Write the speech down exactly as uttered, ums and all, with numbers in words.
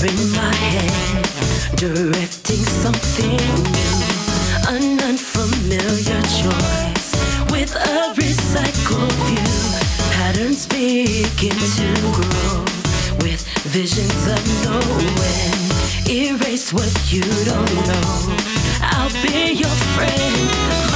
in my head, directing something new, an unfamiliar choice with a recycled view. Patterns begin to grow with visions of knowing. Erase what you don't know. I'll be your friend.